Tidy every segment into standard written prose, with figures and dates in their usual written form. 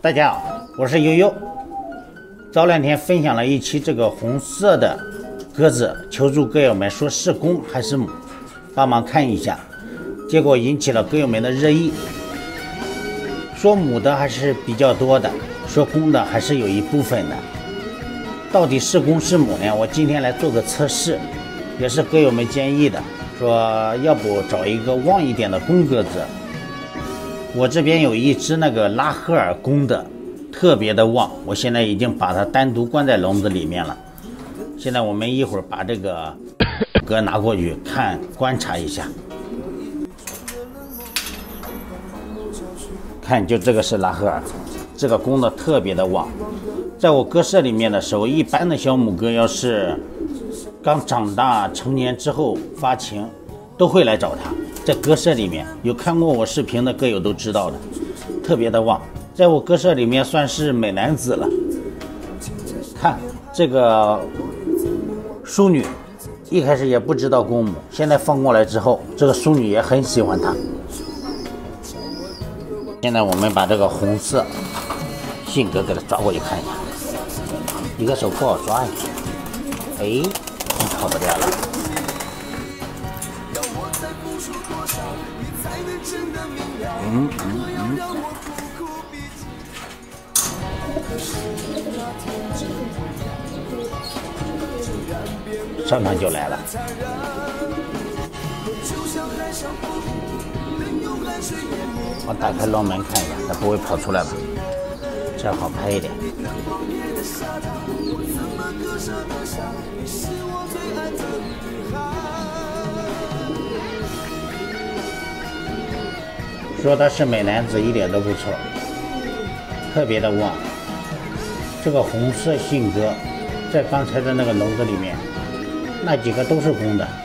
大家好，我是悠悠。早2天分享了一期这个红色的鸽子，求助鸽友们说是公还是母，帮忙看一下。结果引起了鸽友们的热议，说母的还是比较多的，说公的还是有一部分的。到底是公是母呢？我今天来做个测试，也是鸽友们建议的，说要不找一个旺一点的公鸽子。我这边有一只那个拉赫尔公的，特别的旺，我现在已经把它单独关在笼子里面了。现在我们一会儿把这个鸽拿过去看，观察一下。看，就这个是拉赫尔，这个公的特别的旺。在我鸽舍里面的时候，一般的小母鸽要是刚长大成年之后发情，都会来找它。在鸽舍里面有看过我视频的鸽友都知道的，特别的旺，在我鸽舍里面算是美男子了。看这个淑女，一开始也不知道公母，现在放过来之后，这个淑女也很喜欢它。现在我们把这个红色信鸽给它抓过去看一下，一个手不好抓呀，哎，跑不掉了。上场就来了。我打开笼门看一下，它不会跑出来吧？这样好拍一点。说他是美男子一点都不错，特别的旺。这个红色信鸽在刚才的那个笼子里面，那几个都是公的，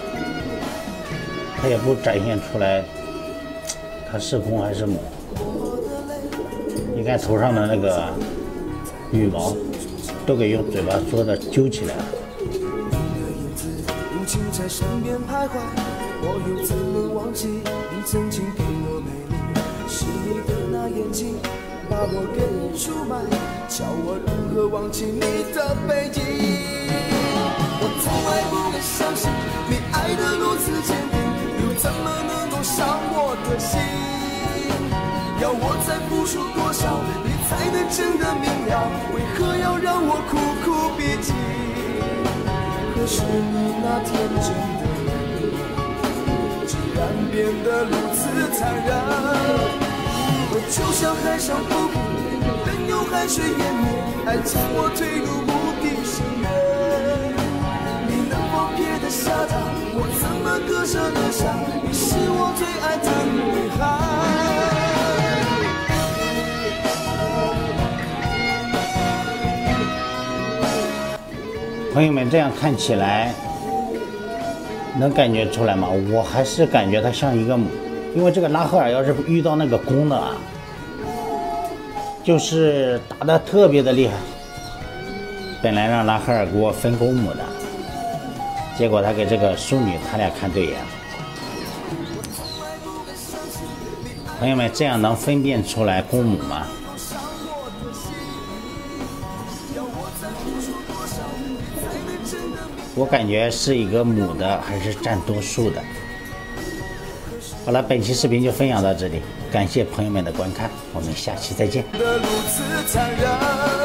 它也不展现出来它是公还是母。你看头上的那个羽毛都给用嘴巴缩的揪起来了。我又怎么忘记你曾经给我美丽，是你的那眼睛把我给出卖，叫我如何忘记你的背影。我从来不敢相信你爱得如此坚定，又怎么能够伤我的心？要我再付出多少你才能真的明了，为何要让我苦苦逼近？可是你那天真的变得如此残忍，我就像海上浮萍，任由海水淹没，爱将我推入无底深渊。你能否撇得下他？我怎么割舍得下？你是我最爱的女孩。朋友们，这样看起来能感觉出来吗？我还是感觉它像一个母，因为这个拉赫尔要是遇到那个公的啊，就是打得特别的厉害。本来让拉赫尔给我分公母的，结果他给这个淑女，他俩看对眼了。朋友们，这样能分辨出来公母吗？我感觉是一个母的，还是占多数的。好了，本期视频就分享到这里，感谢朋友们的观看，我们下期再见。